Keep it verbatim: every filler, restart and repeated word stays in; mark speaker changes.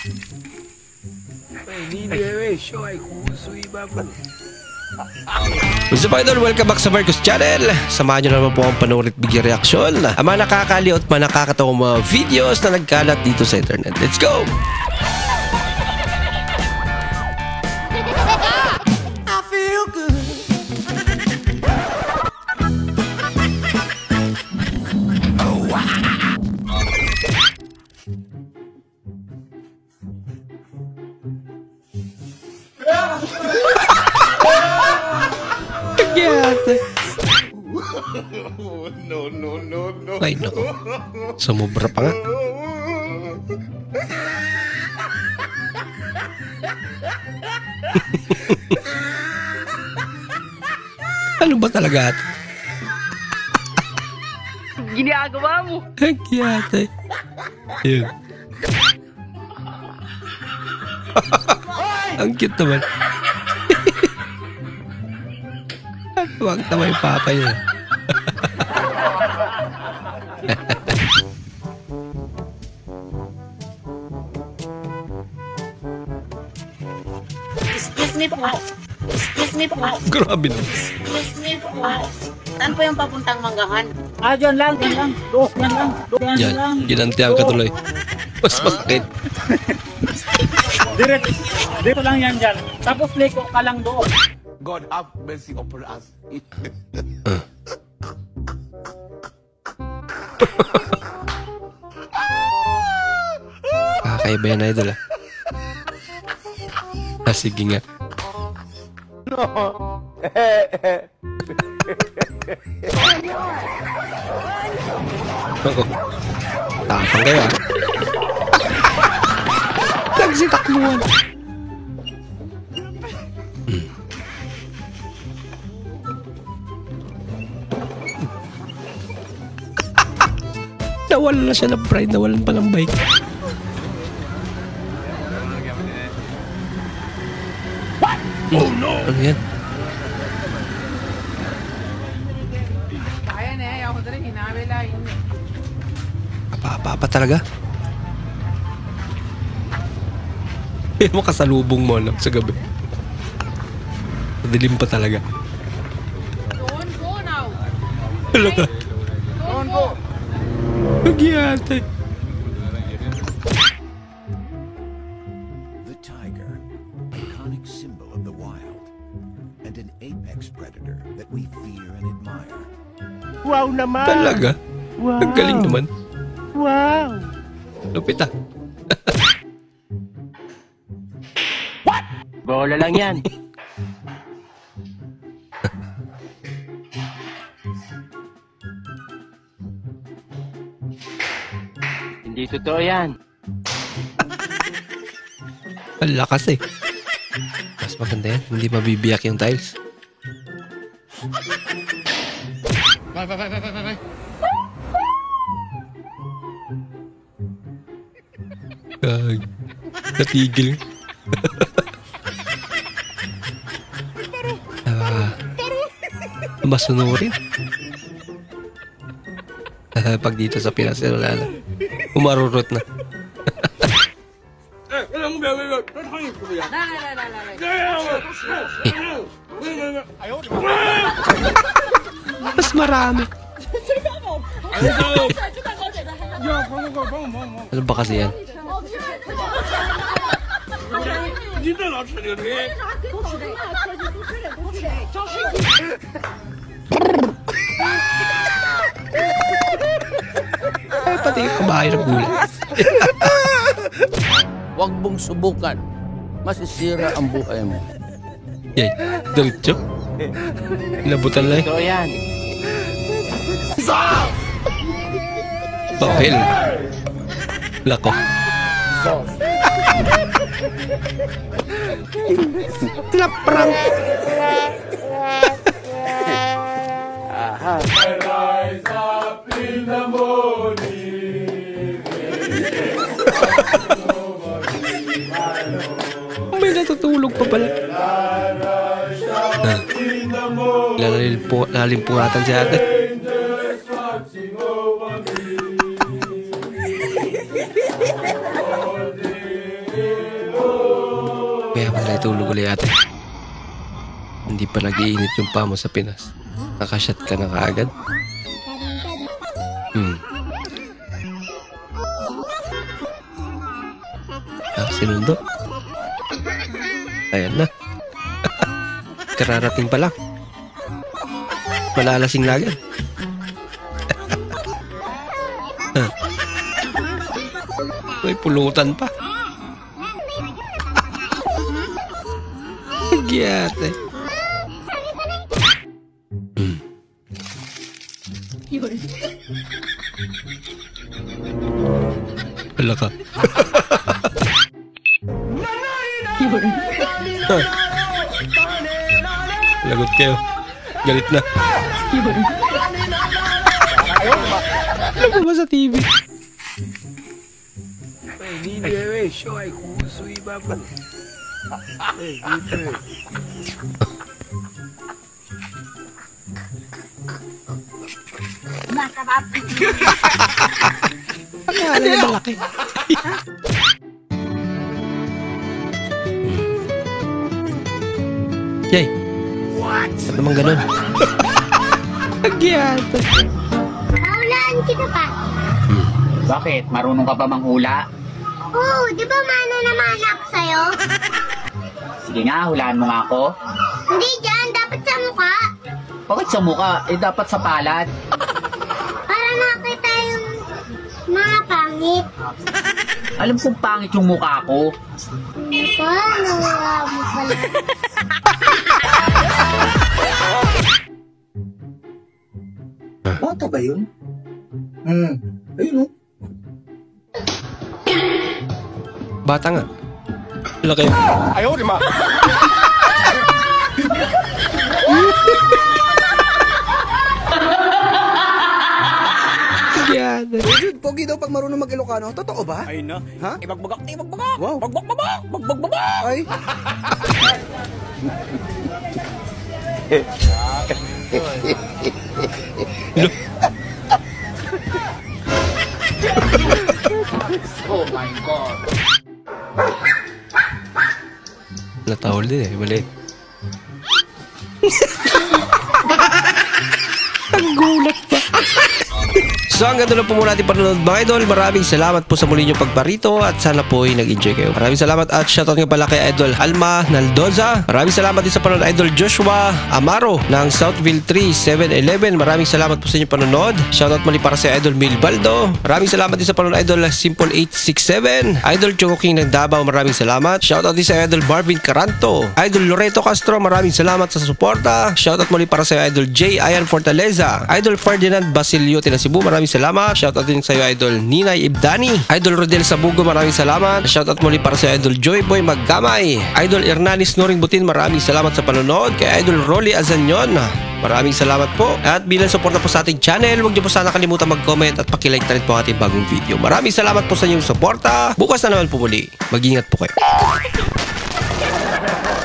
Speaker 1: What's up, idol? Welcome back sa Marcus Channel. Samahan nyo naman po ang panoorin at bigyan reaksyon ang mga nakakaliw at mga nakakatawang mga videos na nagkalat dito sa internet. Let's go!
Speaker 2: I feel good. Oh, wow. No, no, no, no.
Speaker 1: Ay, naku. Sumubra pa nga. Ano ba talaga ito?
Speaker 3: Ginagawa mo.
Speaker 1: Ang kiyate. Yun. Ang cute naman. Huwag naman yung papa yun.
Speaker 3: Excuse me po. Excuse me po.
Speaker 1: Grabe na.
Speaker 3: Excuse me po. Saan po yung papuntang Manggahan?
Speaker 4: Ah, dyan lang, dyan lang. Do, dyan lang. Do, dyan
Speaker 1: Yan,
Speaker 4: lang.
Speaker 1: ginantihan ka tuloy. Mas masakit.
Speaker 4: Direct, dito lang yan dyan. Tapos liko ka lang doon.
Speaker 2: God have mercy upon us.
Speaker 1: Kakaiba yan, idol ah. Ah, sige nga.
Speaker 2: No.
Speaker 1: Oo. Tapang kayo ah. Nagsitakbuhan. Hmm. Nawalan na siya ng pride, nawalan pa ng bike. Oh no! Ano yan? Apa-apa talaga? Eh, makasalubong mo no, sa gabi. Madilim pa talaga.
Speaker 3: Don't go now.
Speaker 1: Hala ka.
Speaker 3: Don't go.
Speaker 1: Nagyate.
Speaker 5: The tiger, iconic symbol of the wild, and an apex predator that we fear and admire.
Speaker 4: Wow naman.
Speaker 1: Talaga?
Speaker 4: Wow.
Speaker 1: Ang galing naman.
Speaker 4: Wow.
Speaker 1: Lupit ah.
Speaker 4: Bola lang yan. Hindi totoo yan.
Speaker 1: Ang lakas eh. Mas maganda yan. Hindi mabibiyak yung tiles.
Speaker 2: Bye, bye, bye, bye, bye, bye.
Speaker 1: Gag. Natigil. Ah, masunurin. Ah, pag dito sa Pinas, wala na. Umarurot na. Mas marami. Ano ba kasi yan? Ay, pati yung kabahay ng gulay.
Speaker 6: Huwag mong subukan. Masisira ang buhay mo.
Speaker 1: Yan, diretso. Inabutan lang.
Speaker 4: Totoo yan.
Speaker 1: Papel. Lako. Laprang.
Speaker 4: Aha.
Speaker 1: May natutulog pa pala. Ah. Lalimpungatan si ate. Kaya wala itulog ulit ate. Hindi pa nag-iinit yung pa mo sa Pinas. Nakashot ka na kaagad. Hmm. Ah, sinundo. Ayan na. Kararating pa lang. Malalasing na agad. Uy, pulutan pa. Giyate. Hmm. Wala ka. Lagot kayo. Galit na. Ano ba sa T V? Akala na malaki. Yay! What? Ba't naman ganun? Nagyata.
Speaker 7: Naulaan kita pa.
Speaker 8: Bakit? Marunong ka ba manghula?
Speaker 7: Oo, di ba mano naman ako sa'yo?
Speaker 8: Sige nga, hulaan mo nga ako.
Speaker 7: Hindi dyan, dapat sa mukha.
Speaker 8: Bakit sa mukha? Eh, dapat sa palad.
Speaker 7: Para makita yung mga pangit.
Speaker 8: Alam kong pangit yung mukha ko.
Speaker 7: Ano ba? Nawala mo pala.
Speaker 8: Bata ba yun? Hmm, ayun o.
Speaker 1: Bata nga. Laki.
Speaker 2: Ayaw, di ma.
Speaker 1: Nagyata.
Speaker 9: Dude, pogi daw pag marunong mag-Ilocano. Totoo ba?
Speaker 4: Ayun na.
Speaker 9: Ha?
Speaker 4: Ibagbagak, ibagbagak.
Speaker 9: Wow.
Speaker 4: Bagbagbagbak, bagbagbagbak.
Speaker 9: Ay.
Speaker 8: Oh my God.
Speaker 1: Natahol din eh. Maliit. Ang gulat pa. So hanggang doon lang po muna natin panonood mga idol. Maraming salamat po sa muli niyong pagparito at sana po ay nag-enjoy kayo. Maraming salamat at shoutout nga pala kay Idol Alma Naldoza. Maraming salamat din sa panonood Idol Joshua Amaro ng Southville three seven eleven. Maraming salamat po sa inyong panonood. Shoutout muli para sa Idol Mil Baldo. Maraming salamat din sa panonood Idol Simple eight six seven. Idol Choco King ng Davao. Maraming salamat. Shoutout din sa Idol Marvin Caranto. Idol Loreto Castro. Maraming salamat sa suporta. Shoutout muli para sa Idol J. Ayan Fortaleza. Idol Ferdinand Basilio Tina Cebu. Maraming salamat. Shoutout din sa iyo Idol Ninay Ibdani. Idol Rodel Sabugo. Maraming salamat. Shoutout muli para sa Idol Joy Boy Maggamay. Idol Hernanis Noring Butin. Maraming salamat sa panonood. Kay Idol Rolly Azanyon. Maraming salamat po. At bilang suporta po sa ating channel, huwag niyo po sana kalimutan mag-comment at pakilike na rin po ang ating bagong video. Maraming salamat po sa inyong suporta. Bukas na naman po muli. Mag-ingat po kayo.